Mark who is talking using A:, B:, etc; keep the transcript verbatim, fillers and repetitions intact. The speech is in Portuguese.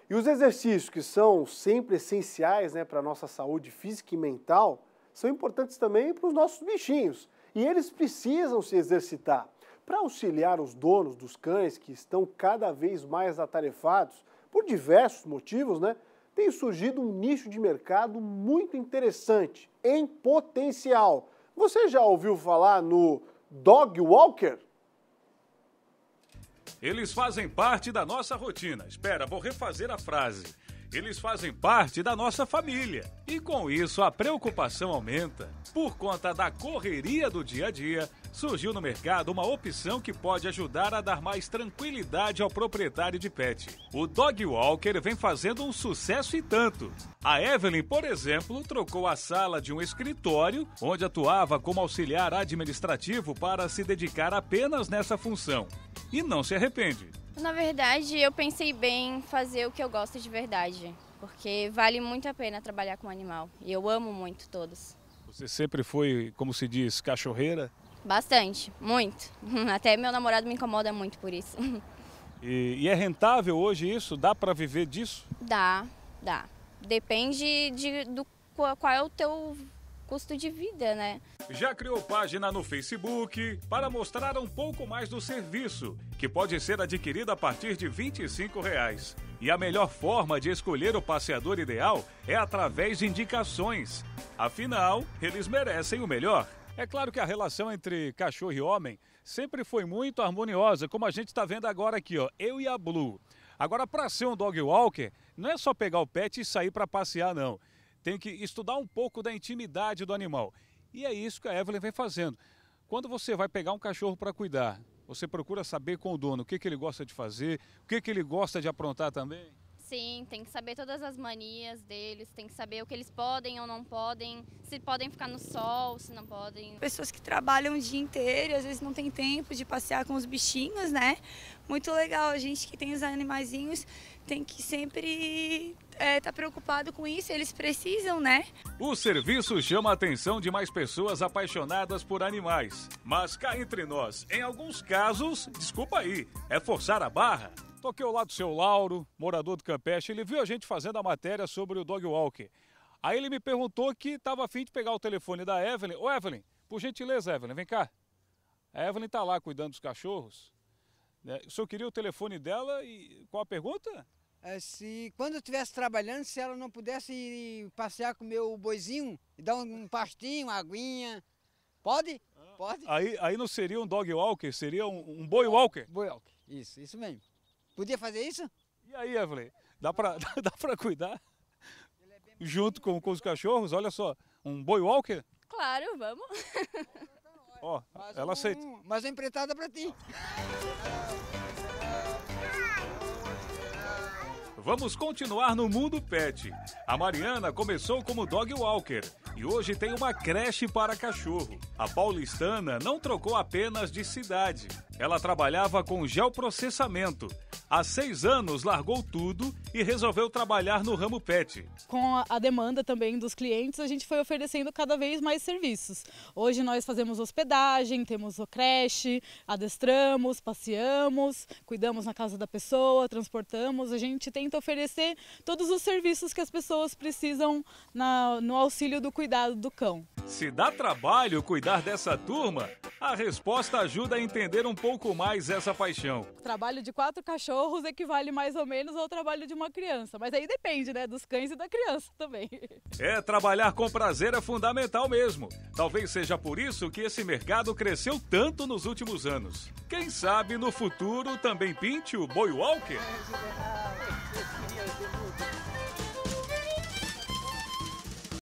A: E os exercícios que são sempre essenciais, né, para a nossa saúde física e mental, são importantes também para os nossos bichinhos. E eles precisam se exercitar. Para auxiliar os donos dos cães que estão cada vez mais atarefados, por diversos motivos, né, tem surgido um nicho de mercado muito interessante, em potencial. Você já ouviu falar no Dog Walker?
B: Eles fazem parte da nossa rotina. Espera, vou refazer a frase. Eles fazem parte da nossa família. E com isso a preocupação aumenta. Por conta da correria do dia a dia, surgiu no mercado uma opção que pode ajudar a dar mais tranquilidade ao proprietário de pet. O Dog Walker vem fazendo um sucesso e tanto. A Evelyn, por exemplo, trocou a sala de um escritório, onde atuava como auxiliar administrativo, para se dedicar apenas nessa função. E não se arrepende.
C: Na verdade, eu pensei bem em fazer o que eu gosto de verdade, porque vale muito a pena trabalhar com animal. E eu amo muito todos.
B: Você sempre foi, como se diz, cachorreira?
C: Bastante, muito. Até meu namorado me incomoda muito por isso.
B: E, e é rentável hoje isso? Dá para viver disso?
C: Dá, dá. Depende de, do qual é o teu custo de vida, né?
B: Já criou página no Facebook para mostrar um pouco mais do serviço, que pode ser adquirido a partir de vinte e cinco reais. E a melhor forma de escolher o passeador ideal é através de indicações. Afinal, eles merecem o melhor. É claro que a relação entre cachorro e homem sempre foi muito harmoniosa, como a gente está vendo agora aqui, ó, eu e a Blue. Agora, para ser um dog walker, não é só pegar o pet e sair para passear, não. Tem que estudar um pouco da intimidade do animal. E é isso que a Evelyn vem fazendo. Quando você vai pegar um cachorro para cuidar, você procura saber com o dono o que, que ele gosta de fazer, o que, que ele gosta de aprontar também?
C: Sim, tem que saber todas as manias deles, tem que saber o que eles podem ou não podem, se podem ficar no sol, se não podem.
D: Pessoas que trabalham o dia inteiro, às vezes não tem tempo de passear com os bichinhos, né? Muito legal, a gente que tem os animaizinhos tem que sempre estar é, tá preocupado com isso, eles precisam, né?
B: O serviço chama a atenção de mais pessoas apaixonadas por animais. Mas cá entre nós, em alguns casos, desculpa aí, é forçar a barra. Toquei ao lado do seu Lauro, morador do Campeche, ele viu a gente fazendo a matéria sobre o Dog Walker. Aí ele me perguntou que estava a fim de pegar o telefone da Evelyn. Ô Evelyn, por gentileza, Evelyn, vem cá. A Evelyn está lá cuidando dos cachorros. O senhor queria o telefone dela e qual a pergunta?
E: É, se quando eu estivesse trabalhando, se ela não pudesse ir passear com o meu boizinho e dar um, um pastinho, uma aguinha, pode? Ah, pode.
B: Aí, aí não seria um Dog Walker, seria um, um Boi Walker?
E: Boi Walker, isso, isso mesmo. Podia fazer isso?
B: E aí, Evelyn, dá pra, dá pra cuidar? Junto com, com os cachorros, olha só, um Boi Walker?
C: Claro, vamos.
B: Ó, ela
E: um,
B: aceita.
E: Mais uma empreitada pra ti.
B: Vamos continuar no mundo pet. A Mariana começou como dog walker e hoje tem uma creche para cachorro. A paulistana não trocou apenas de cidade. Ela trabalhava com geoprocessamento. Há seis anos largou tudo e resolveu trabalhar no ramo pet.
F: Com a demanda também dos clientes, a gente foi oferecendo cada vez mais serviços. Hoje nós fazemos hospedagem, temos o creche, adestramos, passeamos, cuidamos na casa da pessoa, transportamos. A gente tenta oferecer todos os serviços que as pessoas precisam na, no auxílio do cuidado do cão.
B: Se dá trabalho cuidar dessa turma, a resposta ajuda a entender um pouco mais essa paixão.
F: O trabalho de quatro cachorros equivale mais ou menos ao trabalho de uma criança, mas aí depende, né, dos cães e da criança também.
B: É, trabalhar com prazer é fundamental mesmo. Talvez seja por isso que esse mercado cresceu tanto nos últimos anos. Quem sabe no futuro também pinte o Boi Walker?